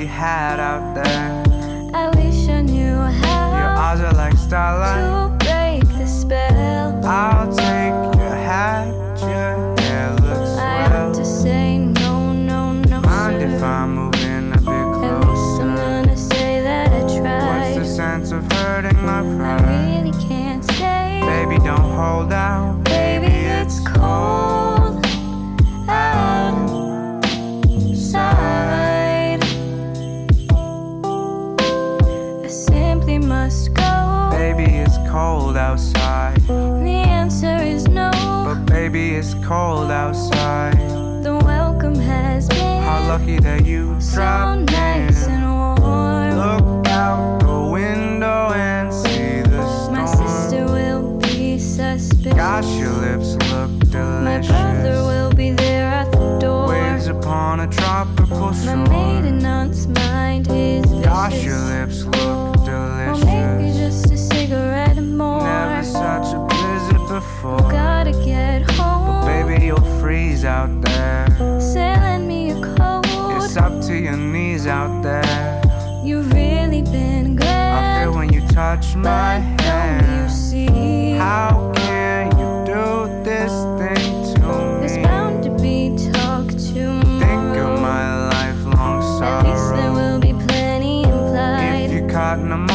we had out there. I wish I knew how Your eyes are like starlight to break the spell. I'll take your hat, your hair looks I swell. have to say no, no, no, Mind sir. if I'm moving a bit At least I'm closer? gonna say that I tried. What's the sense of hurting my I pride? really can't stay. Baby, don't hold out. Baby, it's cold outside. I simply must go. Baby, it's cold outside. The answer is no. But baby, it's cold outside. The welcome has been How lucky that you so dropped nice in. and warm. Look out the window and see the My storm. sister will be suspicious. Gosh, your lips look My brother delicious. will be there at the door. Waves upon a tropical My shore. maiden aunt's mind is vicious. Gosh, your lips look Or maybe delicious. just a cigarette more. Never such a blizzard before. Gotta get home. Baby, you'll freeze out there. Sailing me a coat. It's up to your knees out there. You've really been I grand. feel when you touch my But don't you hand. see? How can you do this thing to There's me? bound to be talk tomorrow. Think of my lifelong At least there sorrow. will be plenty implied. If you caught in a